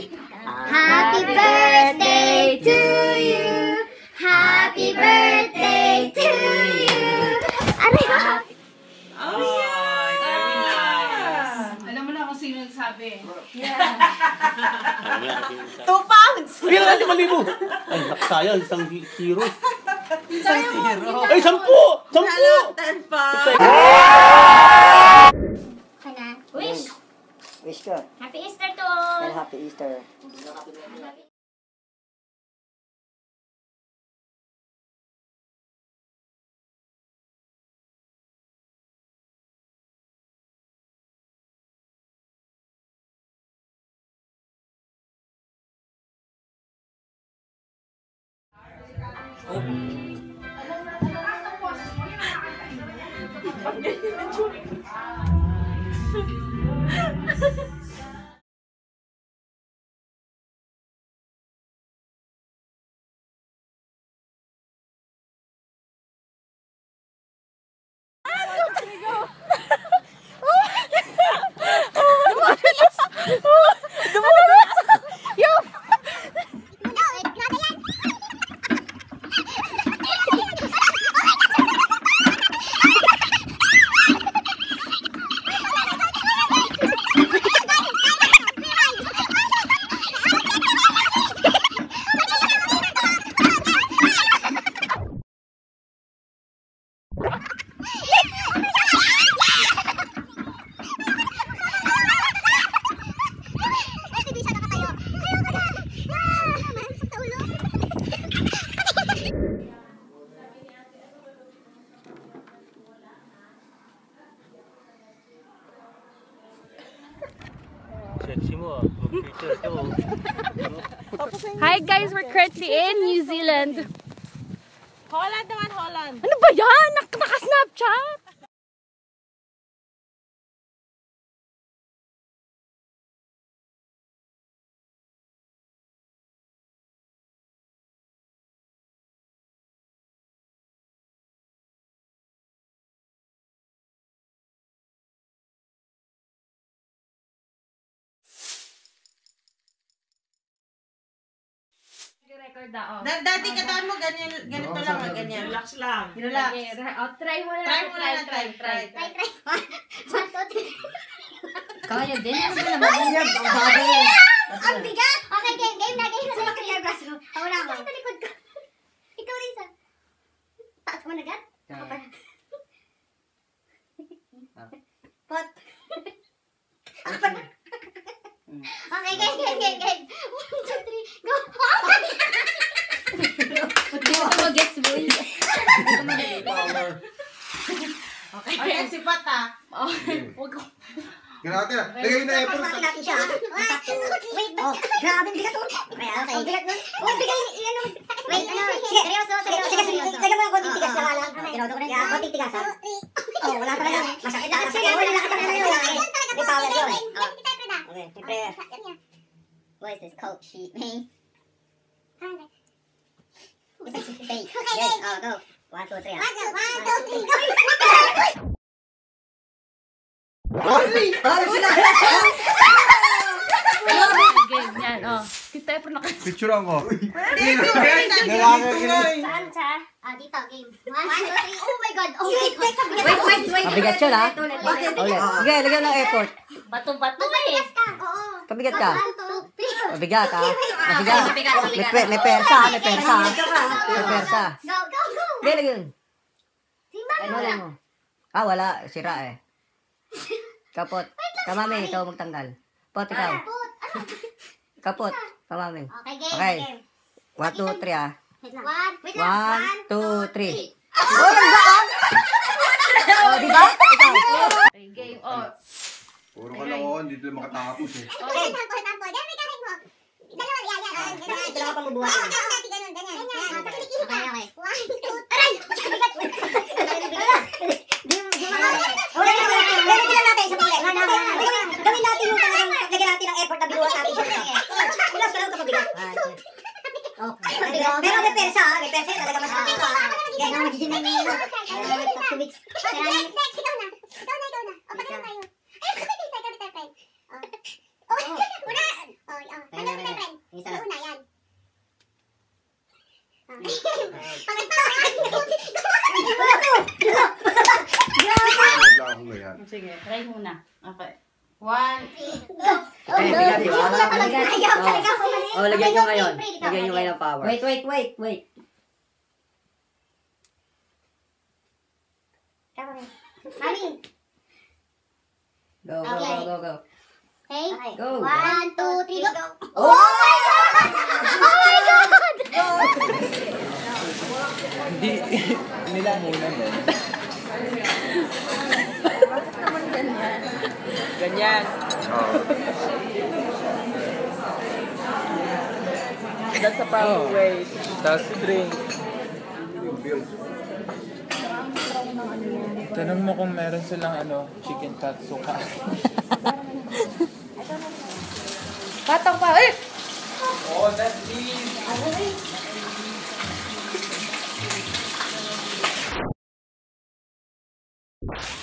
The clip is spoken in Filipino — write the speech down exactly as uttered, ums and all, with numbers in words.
Happy birthday to you. Happy birthday to you. Ano yun? Oh, yeah! Very nice. Alam mo na kung sino nagsabi. Yeah. Two pounds! Kailan natin malibo? Ay, sayang, isang hero. Isang zero. Ay, sampu! Sampu! Ten pa. Kana? Wish! Wish ka. Happy Easter to all! And happy Easter. Hi guys, we're currently in New Zealand. Holland naman, Holland. Ano ba yan? Nak Naka-Snapchat? Record na, oh. Dati katawan mo, ganyan, ganito lang, ganyan. Relax lang. Relax. Oh, try mo na. Try mo na, try, try. Try, try. One, two, three. Kaya din. Ano ba naman? Ang bigat! Okay, game, game na, game na. Sa mga braso. Ako na ako. Sa likod ko. Ikaw rin sa. Taas mo na agad? Ako pa. Pot. Ako pa. Okay, game, game, game, game. One, two, three, go! Hindi mo ito mag-gets mo. Okay, okay, si Pat ha. Huwag ko. Grabe na. Lagay na effort. Pagkakin natin siya. Wait, oh, grabe ang bigat. Okay, okay. Ang bigat nun. Oh, bigay, ano, wait, ano, sige, seryoso, seryoso, seryoso. Lagyan mo ng konting tigas na lang. Tinodo ko na yan. Konting tigas, ha? Oh, wala talaga. Masakit na. Masakit na. Wala ka na yun. May power yun. Okay, prepare. What is this coat sheet, man? This is fake. Yes, oh, go. One, two, three. One, two, three, go. Paano sila? Game, yan, oh. Kita pero naka... Picturean ko. Saan siya? Ah, dito, game. One, two, three. Oh my God. Oh my God. Wait, wait, wait. Mabigat siya, ha? Bakit? Ulit. Sige, lagyan ng effort. Bato-bato eh. Mabigat ka. Oo. Pabigat ka. One, two, three. Mabigat, ha? Mabigat. Mabigat, May, mabigat. pe- may persa, may persa. May persa. Go, go, go. Hindi, lagyan. Simba Ano mo. lang mo? Ah, wala. Sira eh. Kapot. Kamami, ikaw magtanggal. Pot, ikaw. Put. Ano? Kapot. Kamami. Okay, game. Okay. Game. One, two, three, ah. Wait lang. One, wait lang. One, two, three. Oh, ang gaan! Oh, di ba? Ikaw. Okay, game, oh. Puro ka lang ako, hindi lang makatapos eh. Okay, sample, sample. Yan, may kahit mo. Dalawa, yan, yan. Ito lang ako mabuhat. Oo, oo, dati ganun, ganyan. Ganyan. Sa kilikili ka. Okay, one, two, aray! Di mo, di mo. Wala na, wala na. Lagyan lang natin sa panglet. Gawin natin yung talagang, lagyan natin ang effort na binuhat natin siya. Ulas ka lang kapabigat. Pero may persa, ha? May persa, talaga masakit ito, ha? Ganyan, magiging na niyo. Two weeks. Next, next, ikaw na. Ikaw na, ikaw na. O, pati na tayo. Ay, kapit tayo, kapit tayo. Oh, una. Oh, oh. One, three, Eh, bigat, di ba? Ayaw talaga. Ayaw Oh. talaga. Oh, lagyan nyo ngayon. Lagyan nyo ngayon ng power. Wait, wait, wait, wait. Mami. Go, go, Okay. go, go, go. Okay. Go. One, two, three, go. Oh! Oh my God! Oh my God! Hindi, nila muna din. Ganyan. Oo. That's a proper way. Tapos drink. Tanong mo kung meron silang ano, chicken katsu ka. Patang pa. Eh! Oh, that's me. Ano